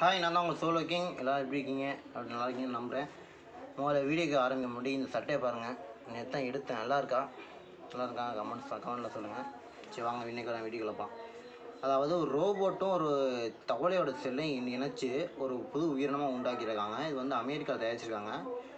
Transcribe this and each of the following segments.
Hi, நான் தான் உங்கள் சோலோ கிங். எல்லோரும் எப்படி இருக்கீங்க? அப்படி நல்லா இருக்கீங்கன்னு நம்புகிறேன். முதல்ல வீடியோக்கு ஆரம்பிக்க முன்னாடி இந்த சட்டையை பாருங்கள். நேற்று தான் எடுத்தேன். நல்லா இருக்கா? நல்லா இருக்கா? கமெண்ட்டில் சொல்லுங்கள். சரி, வாங்க இன்னைக்கு வீடியோ கிளப்பான். அதாவது ஒரு ரோபோட்டும் ஒரு தவளையோட செல்லையும் இணைச்சி ஒரு புது உயிரினமாக உண்டாக்கியிருக்காங்க. இது வந்து அமெரிக்காவில் தயாரிச்சிருக்காங்க.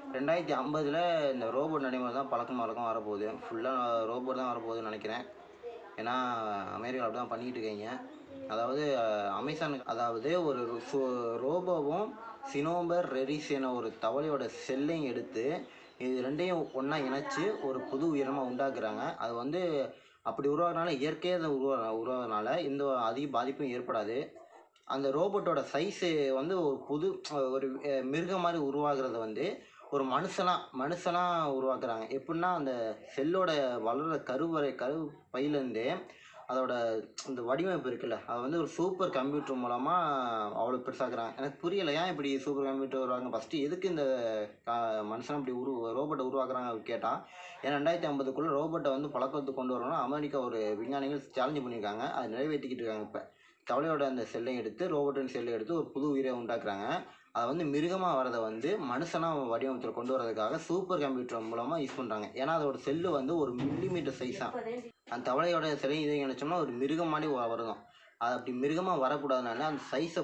2050 இந்த ரோபோட் நடைமுறை தான் பழக்கம் வரப்போகுது. ஃபுல்லாக ரோபோட் தான் வரப்போகுதுன்னு நினைக்கிறேன். ஏன்னா அமெரிக்கா அப்படி தான் பண்ணிக்கிட்டு இருக்கீங்க. அதாவது அமேசானுக்கு ஒரு ரோபோவும் சினோபர் ரெரிஸ் என ஒரு தவளையோட செல்லையும் எடுத்து இது ரெண்டையும் ஒன்றா இணைச்சி ஒரு புது உயிரினமாக உண்டாக்குறாங்க. அது வந்து அப்படி உருவாகிறனால இயற்கையாக அதை உருவாகிறனால எந்த அதிக பாதிப்பும் ஏற்படாது. அந்த ரோபோட்டோட சைஸு வந்து ஒரு மிருகம் மாதிரி உருவாகிறது வந்து ஒரு மனுஷனாக உருவாக்குறாங்க. எப்படின்னா அந்த செல்லோட வளர்கிற கரு பையிலேருந்தே அதோட இந்த வடிவமைப்பு இருக்குல்ல, அதை வந்து ஒரு சூப்பர் கம்ப்யூட்டர் மூலமாக அவ்வளோ பெருசாக்குறாங்க. எனக்கு புரியலை, ஏன் இப்படி சூப்பர் கம்ப்யூட்டர் வருவாங்க? ஃபஸ்ட்டு எதுக்கு இந்த மனுஷன் இப்படி ரோபோட்டை உருவாக்குறாங்க கேட்டால், ஏன்னா 2050 ரோபோட்டை வந்து பழக்கத்துக்கு கொண்டு வரணும்னா அமெரிக்கா ஒரு விஞ்ஞானிகள் சேலஞ்சு பண்ணியிருக்காங்க. அதை நிறைவேற்றிக்கிட்டு இருக்காங்க. இப்போ தவளையோட அந்த செல்லையும் எடுத்து ரோபோட்டின் செல்லை எடுத்து ஒரு புது உயிரை உண்டாக்குறாங்க. அதை வந்து மிருகமாக வரதை வந்து மனுஷனாக வடிவமைப்பில் கொண்டு வரதுக்காக சூப்பர் கம்ப்யூட்டர் மூலமாக யூஸ் பண்ணுறாங்க. ஏன்னா அதோட செல்லு வந்து ஒரு மில்லிமீட்டர் சைஸ் தான். அந்த தவளையோட சிலை இதை நினச்சோம்னா ஒரு மிருகம் மாதிரி வருதும். அது அப்படி மிருகமாக வரக்கூடாதுனால அந்த சைஸை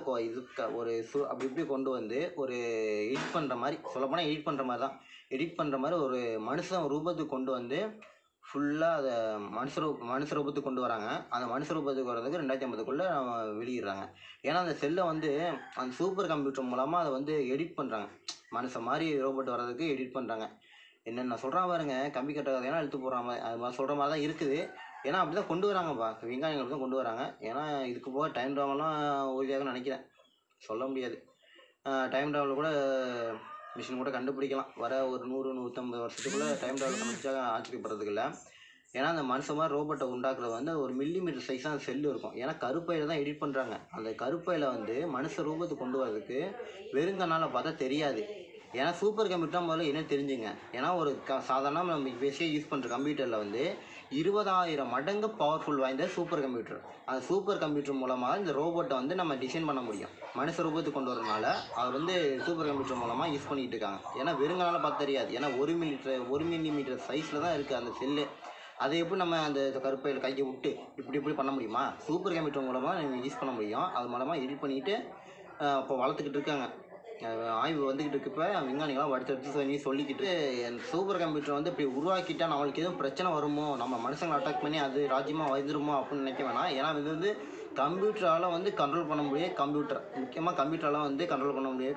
அப்படி இப்படி கொண்டு வந்து ஒரு எடிட் பண்ணுற மாதிரி, சொல்லப்போனால் எடிட் பண்ணுற மாதிரி ஒரு மனுஷன் ரூபத்துக்கு கொண்டு வந்து ஃபுல்லாக அதை மனுஷ ரூபத்துக்கு கொண்டு வராங்க. அந்த மனுஷ ரூபத்துக்கு வர்றதுக்கு 2050 வெளியிடுறாங்க. ஏன்னா அந்த செல்லை வந்து அந்த சூப்பர் கம்ப்யூட்டர் மூலமாக அதை வந்து எடிட் பண்ணுறாங்க. மனுஷன் மாதிரி ரோபோட் வர்றதுக்கு எடிட் பண்ணுறாங்க. என்னென்ன சொல்கிறான் பாருங்க, கம்பி கட்ட கதையெல்லாம் இழுத்து போடுற மாதிரி, அது மாதிரி சொல்கிற மாதிரி தான் இருக்குது. ஏன்னா அப்படி தான் கொண்டு வராங்கப்பா, விஞ்ஞானிகள் தான் கொண்டு வராங்க. ஏன்னா இதுக்கு போக டைம் ட்ராவல்லாம் உறுதியாக நினைக்கிறேன், சொல்ல முடியாது. டைம் ட்ராவல் கூட மிஷின் கூட கண்டுபிடிக்கலாம். வர ஒரு 100-150 வருஷத்துக்குள்ளே டைம் ட்ராவல் கண்டுபிடிச்சா ஆச்சரியப்படுறதுக்கு இல்லை. ஏன்னா அந்த மனுஷன் மாதிரி ரோபோட்டை உண்டாக்குறது வந்து ஒரு மில்லிமீட்டர் சைஸ் தான் செல்லு இருக்கும். ஏன்னா கருப்பையில் தான் எடிட் பண்ணுறாங்க. அந்த கருப்பையில் வந்து மனுஷ ரூபத்துக்கு கொண்டு வரதுக்கு வெறுங்கனால் பார்த்தா தெரியாது. ஏன்னா சூப்பர் கம்ப்யூட்டர் முதல்ல என்ன தெரிஞ்சுங்க. ஏன்னா ஒரு சாதாரண நம்ம பேசியாக யூஸ் பண்ணுற கம்ப்யூட்டரில் வந்து 20,000 மடங்கு பவர்ஃபுல் வாய்ந்த சூப்பர் கம்ப்யூட்டர். அந்த சூப்பர் கம்ப்யூட்டர் மூலமாக இந்த ரோபோட்டை வந்து நம்ம டிசைன் பண்ண முடியும். மனுஷ ரூபத்துக்கு கொண்டு வரதுனால அது வந்து சூப்பர் கம்ப்யூட்டர் மூலமாக யூஸ் பண்ணிகிட்டு இருக்காங்க. ஏன்னா வெறுங்கனால பார்த்து தெரியாது. ஏன்னா 1 மில்லிமீட்டர் சைஸில் தான் இருக்குது அந்த செல்லு. அதை எப்படி நம்ம அந்த கருப்பையில் கையை விட்டு இப்படி பண்ண முடியுமா? சூப்பர் கம்ப்யூட்டர் மூலமாக நீங்கள் யூஸ் பண்ண முடியும். அது மூலமாக எடிட் பண்ணிவிட்டு இப்போ வளர்த்துக்கிட்டு இருக்காங்க. ஆய்வு வந்துக்கிட்டு இருக்கப்போ விஞ்ஞானிகளாக அடுத்தடுத்து சொல்லிக்கிட்டு சூப்பர் கம்ப்யூட்டர் வந்து இப்படி உருவாக்கிட்டா நம்மளுக்கு எதுவும் பிரச்சனை வருமோ, நம்ம மனுஷங்களை அட்டாக் பண்ணி அது ராஜ்யமாக வந்துருமோ அப்படின்னு நினைக்க வேணாம். ஏன்னா இது வந்து கம்ப்யூட்டரால் வந்து கண்ட்ரோல் பண்ண முடியாது. முக்கியமாக கம்ப்யூட்டரால் வந்து கண்ட்ரோல் பண்ண முடியாது.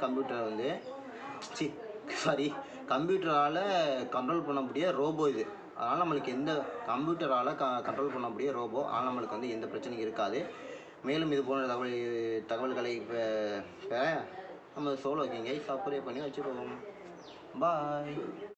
கம்ப்யூட்டரால் கண்ட்ரோல் பண்ண முடியாத ரோபோ இது. அதனால் நம்மளுக்கு எந்த கம்ப்யூட்டரால் கண்ட்ரோல் பண்ண முடியாத ரோபோ, அதனால் நம்மளுக்கு வந்து எந்த பிரச்சனையும் இருக்காது. மேலும் இது போன்ற தகவல்களை நம்ம சோலோ கிங்கை சப்ஸ்கிரைப் பண்ணி வச்சுக்கோங்க. பாய்.